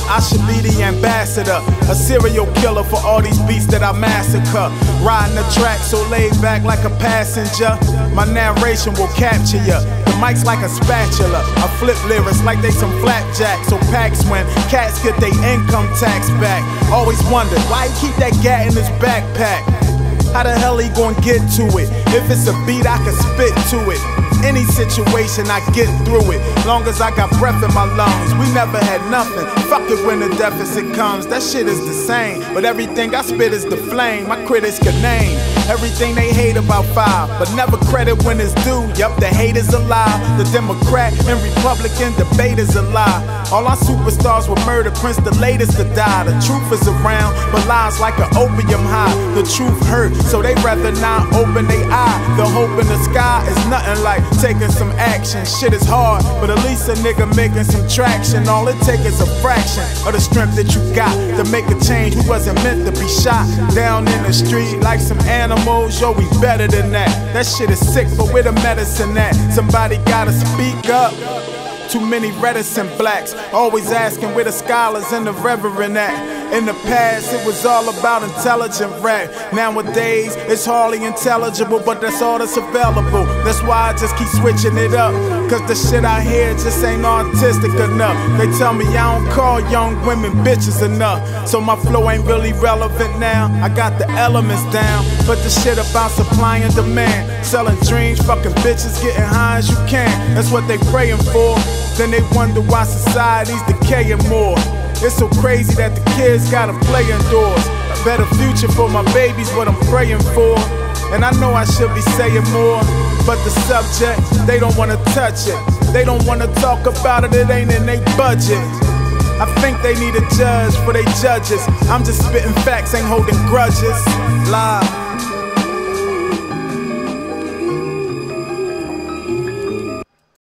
I should be the ambassador, a serial killer for all these beats that I massacre. Riding the track so laid back like a passenger, my narration will capture ya. The mic's like a spatula, I flip lyrics like they some flapjacks. So packs when cats get their income tax back. Always wondered why he keep that gat in his backpack. How the hell he gon' get to it? If it's a beat, I can spit to it. Any situation, I get through it. Long as I got breath in my lungs. We never had nothing. Fuck it when the deficit comes. That shit is the same. But everything I spit is the flame. My critics can name everything they hate about five, but never credit when it's due. Yup, the hate is a lie. The Democrat and Republican debate is a lie. All our superstars were murdered, Prince the latest to die. The truth is around, but lies like an opium high. The truth hurt, so they rather not open their eye. The hope in the sky is nothing like taking some action. Shit is hard, but at least a nigga making some traction. All it takes is a fraction of the strength that you got to make a change. We wasn't meant to be shot down in the street like some animals. Yo, we better than that. That shit is sick, but where the medicine at? Somebody gotta speak up. Too many reticent blacks, always asking where the scholars and the reverend at. In the past, it was all about intelligent rap. Nowadays, it's hardly intelligible, but that's all that's available. That's why I just keep switching it up, cause the shit I hear just ain't artistic enough. They tell me I don't call young women bitches enough, so my flow ain't really relevant now. I got the elements down, but the shit about supply and demand. Selling dreams, fucking bitches, getting high as you can. That's what they praying for. Then they wonder why society's decaying more. It's so crazy that the kids gotta play indoors. A better future for my babies, what I'm praying for. And I know I should be saying more, but the subject, they don't wanna touch it. They don't wanna talk about it, it ain't in their budget. I think they need a judge for they judges. I'm just spitting facts, ain't holding grudges. Live.